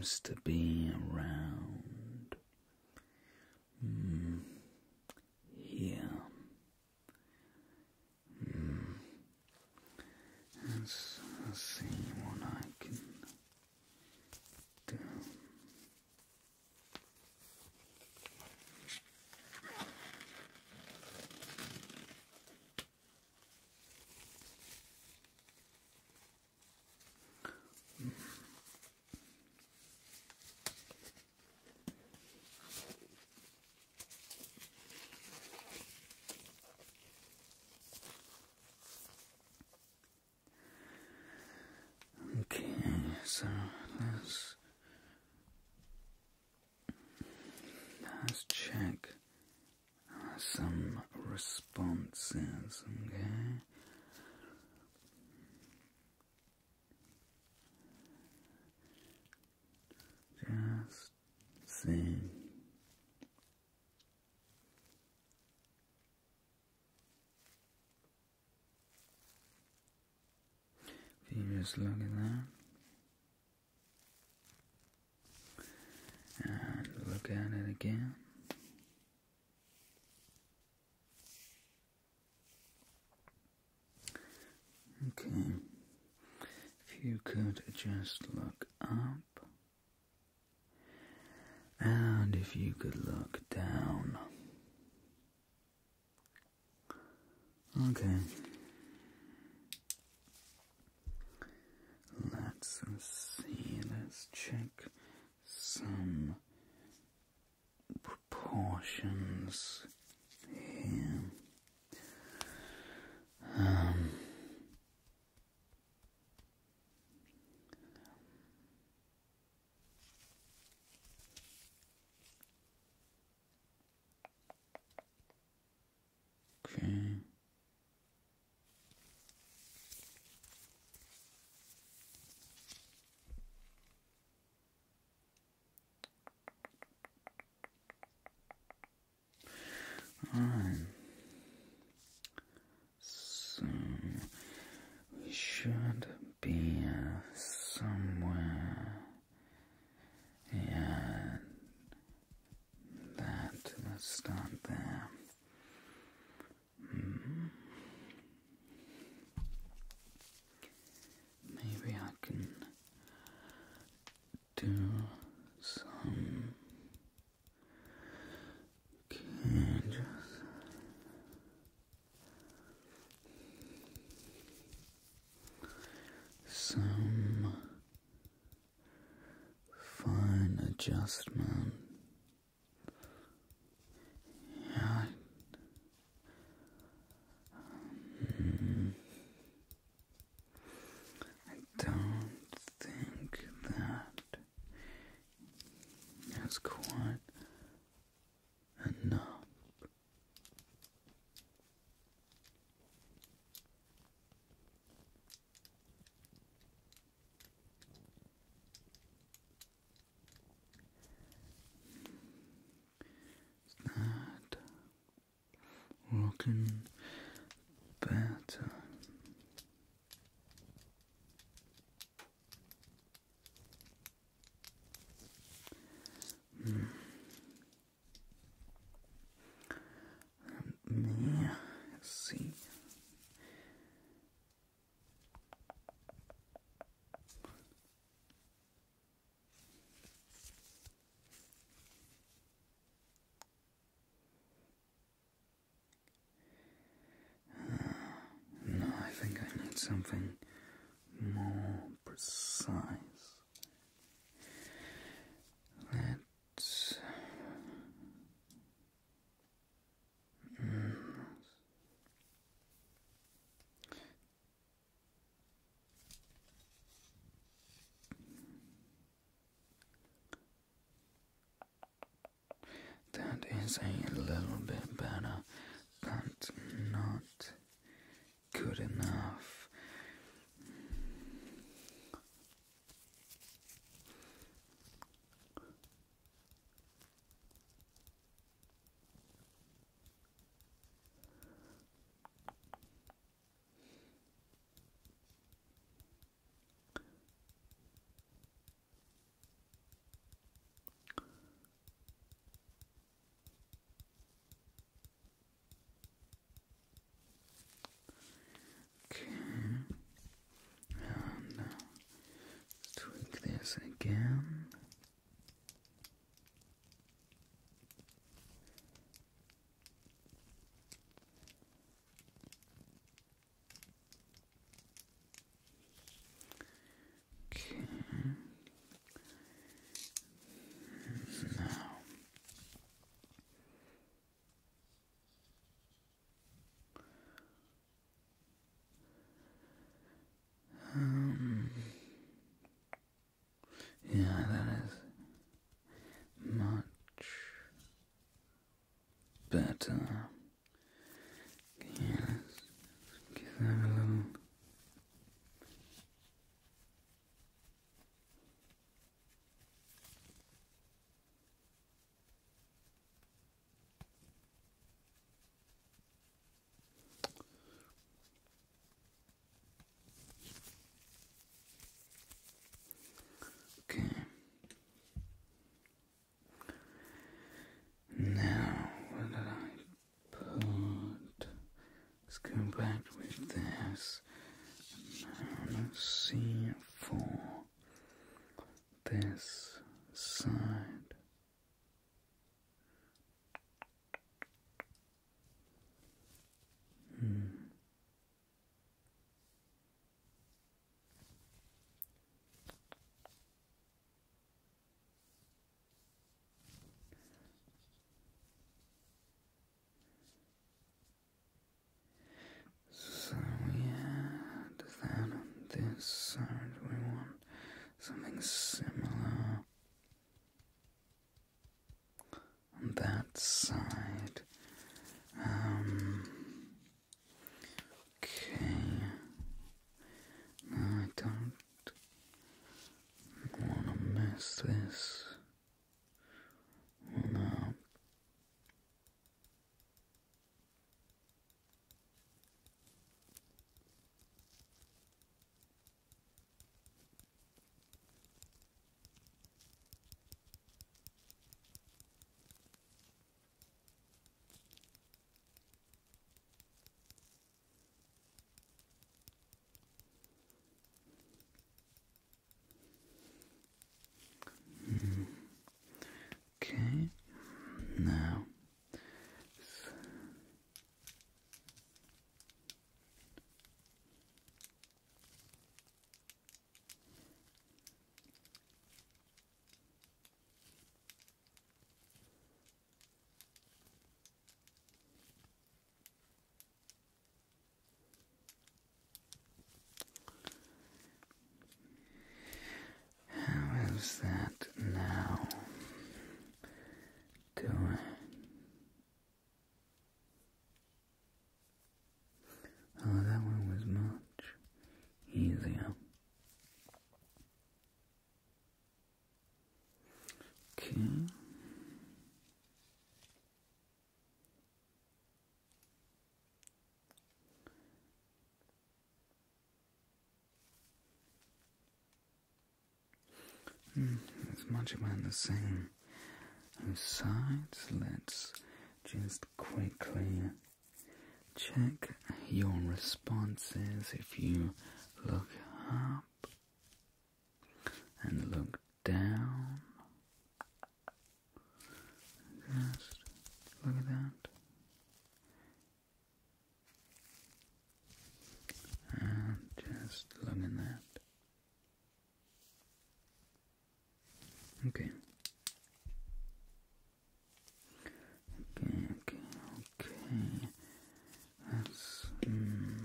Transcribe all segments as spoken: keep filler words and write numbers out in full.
seems to be around mm, here. Mm. Let's, let's see what I can do. Okay, so let's let's check uh, some responses. Okay. Just see. If you just look at that and look at it again. Okay. If you could just look up, and if you could look down. Okay. Let's see, let's check some proportions here. Um, okay. Alright, so we should be uh, somewhere, yeah, that, let's start there. Hmm. Maybe I can do some changes. Some fine adjustment. Yeah. Hmm. I don't think that is quite enough. That looking better. Hmm. Let me see. No, I think I need something more precise. Let's. Mm, that is a little bit better, but not good enough. again. Okay. Now. Um, yeah, that is much better. Okay, let's give that a little. Okay. Now, what did I put? Let's go back with this. Now, let's see for this side. Hmm. So yeah, does that on this side we want something similar on that side. Um okay. No, I don't wanna mess this one up. Mm. Okay, now how is that now going? Oh, that one was much easier. Okay. Hmm, it's much about the same sides. Let's just quickly check your responses. If you look up and look down, just look at that. And just look at that. Okay. Okay, okay, okay. That's, mm,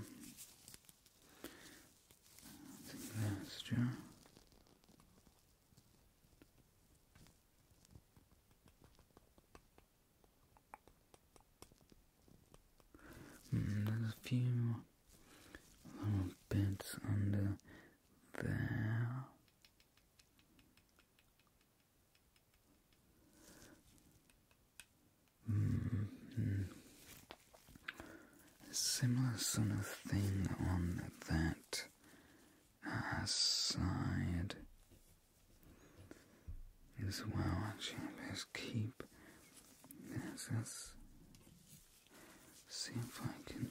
I think that's true. Mm, there's a few little bits under there. Mm-hmm. A similar sort of thing on that uh, side as well. Actually, let's keep this. Let's see if I can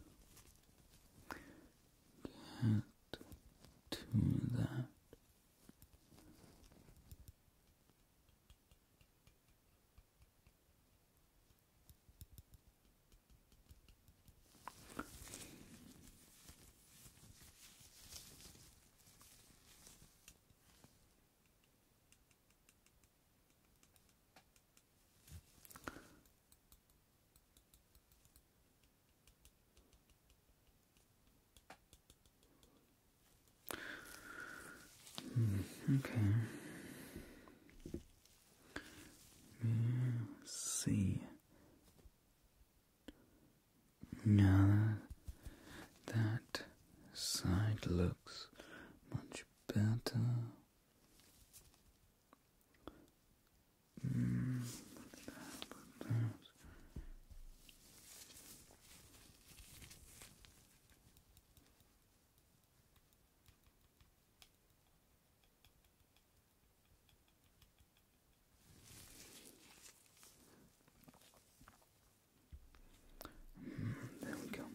get to that. Okay. Let's see. Now that side looks much better. Mm. There we go.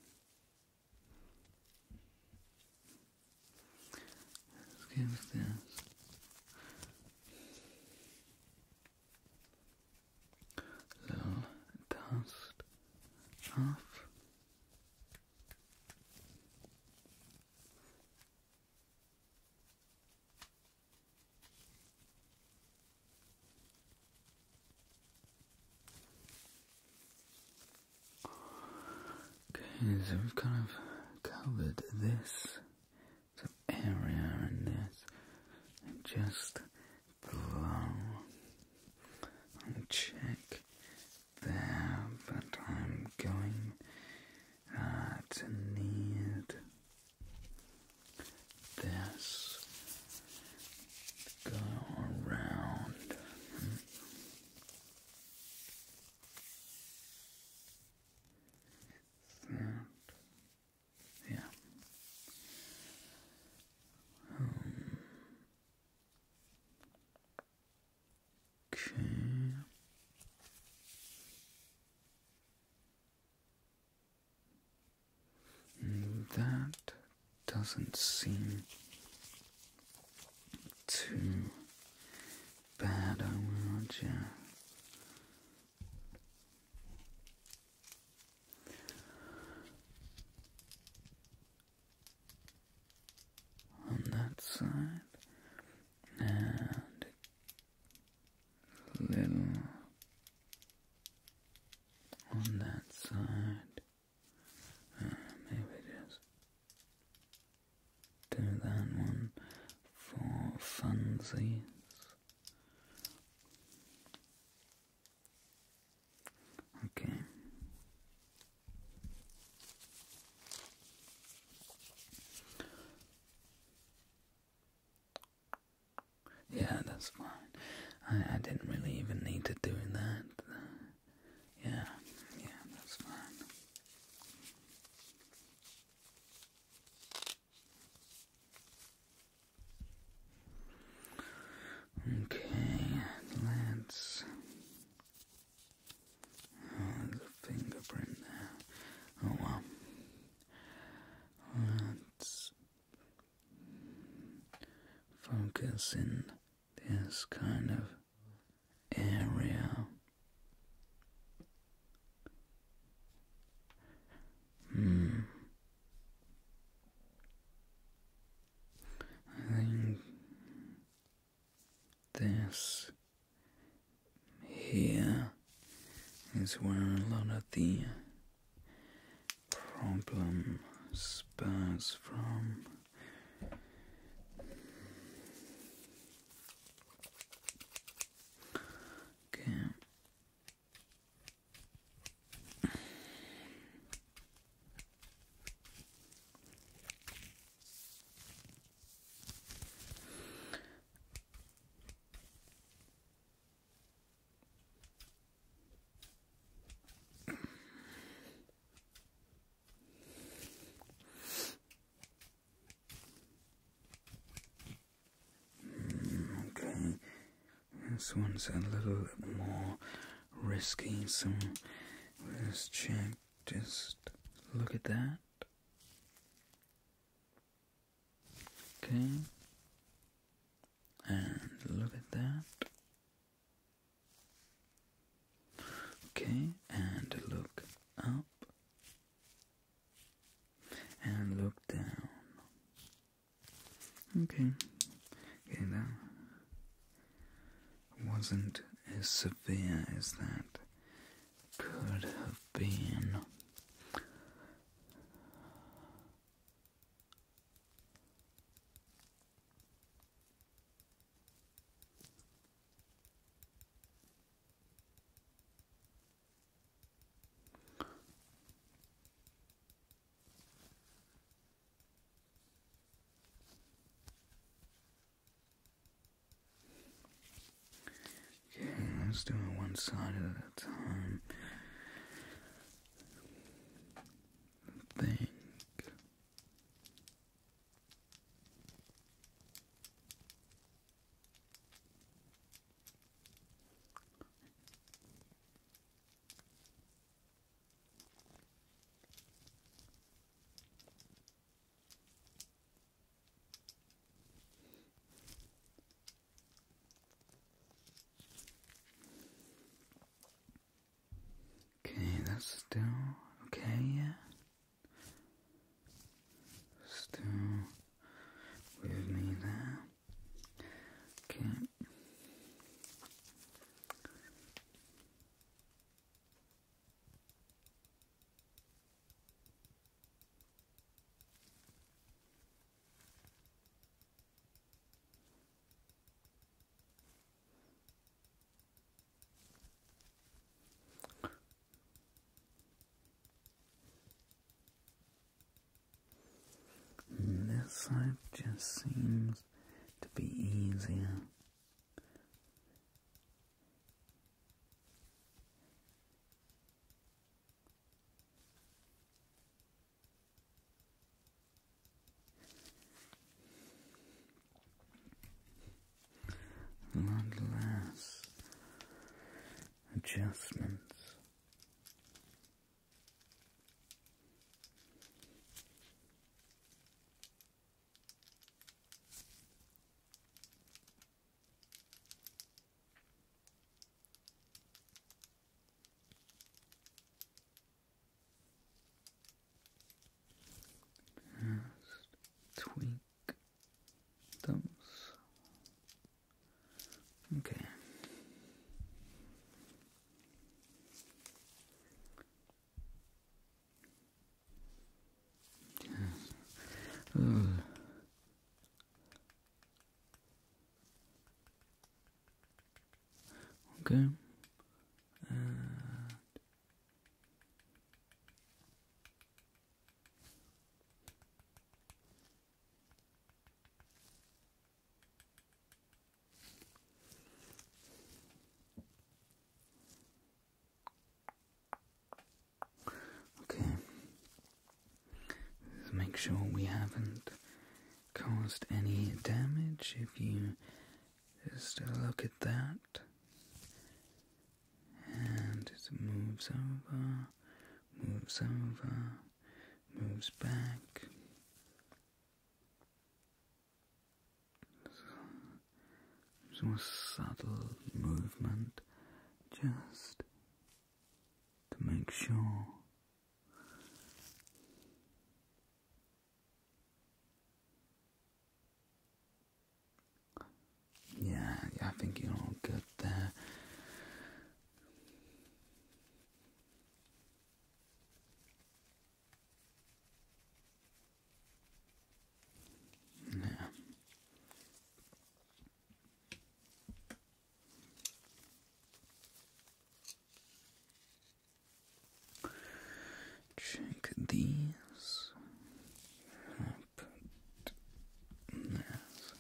Let's give this little dust off. Okay, so we've kind of covered this area and this, and just blow and check there, but I'm going uh, to need this to go around. That, yeah. Um, okay. That doesn't seem too bad, I will just. On that side, and a little on that side. Uh, maybe just do that one for funsies. Okay. Yeah, that's fine. I, I didn't really even need to do that. Uh, yeah, yeah, that's fine. Okay, let's. Oh, there's a fingerprint there. Oh well. Let's focus in this kind of area. Hmm. I think this here is where a lot of the problem spurs from. Okay. Okay, this one's a little bit more risky, so let's check. Just look at that. Okay, and look at that. Okay, and look up, and look down. Okay, okay, that wasn't as severe as that could have been. just do it one side at a time. Think. Okay, that's still okay, yeah? Still with me there. Okay. This side just seems to be easier. A lot less adjustments. Just tweak those. Okay. Ugh. Okay. Uh, okay. Let's make sure we haven't caused any damage. If you just look at that, and it moves over, moves over, moves back. Some more subtle movement, just to make sure. Yeah, I think you're all good there. Yeah. Check these. Up. Yes.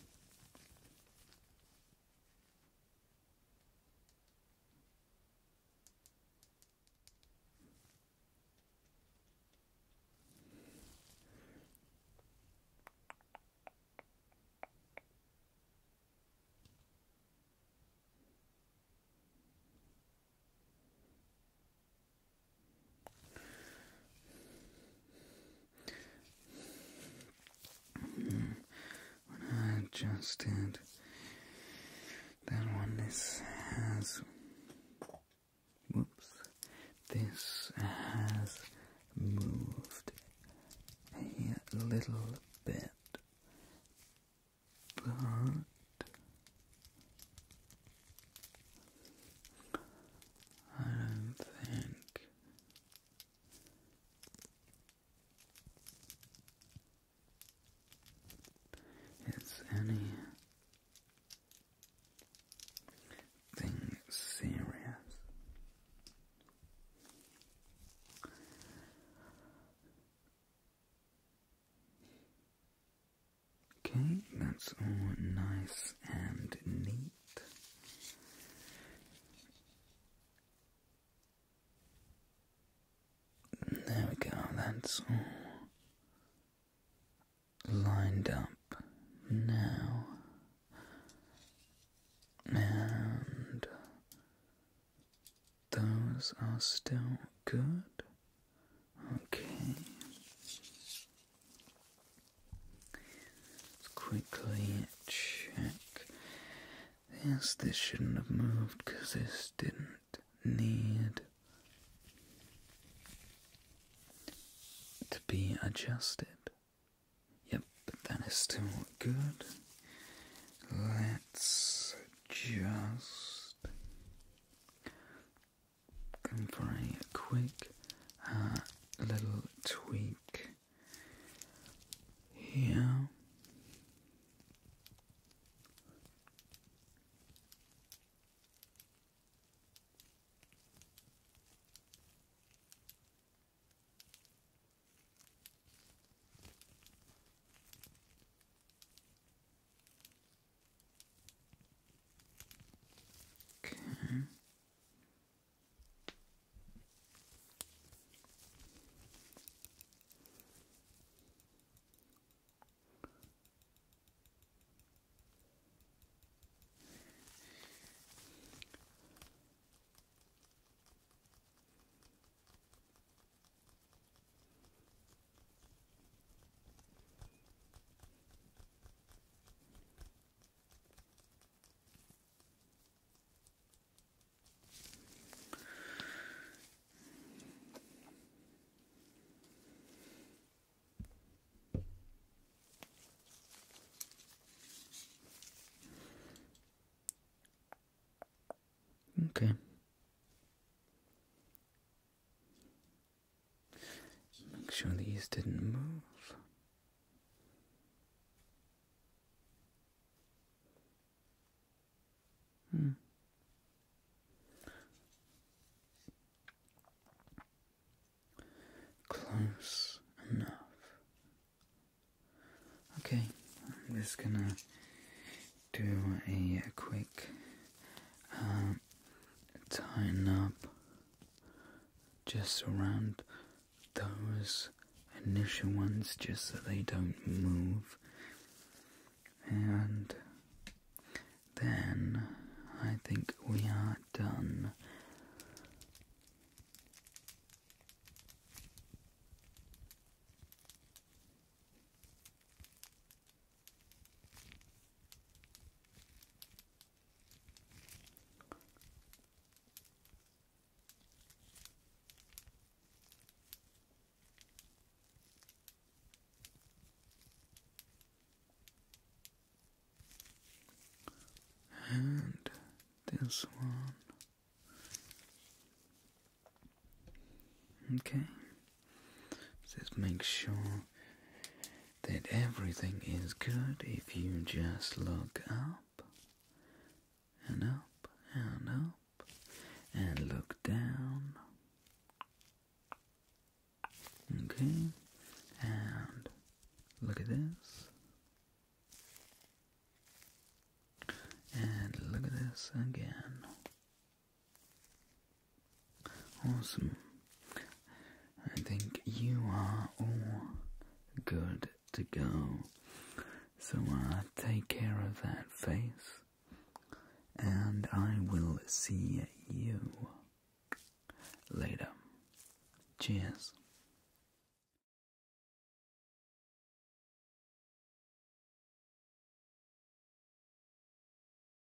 Adjusted that one. This has, whoops, this has moved a little bit, but I don't think it's any thing serious. Okay, that's all nice and neat. It's all lined up now, and those are still good. Okay. Let's quickly check. Yes, this shouldn't have moved because this didn't need to be adjusted. Yep, but that is still good. Let's just go for a quick uh, little tweak here. Okay. Make sure these didn't move. Hmm. Close enough. Okay, I'm just gonna do a quick um, tighten up just around those initial ones just so they don't move, and then I think we are done. And this one. Okay. Just make sure that everything is good. If you just look up and up and up and look down. Okay. And look at this. And look at this again. Awesome. I think you are all good to go. So uh, take care of that face. And I will see you later. Cheers.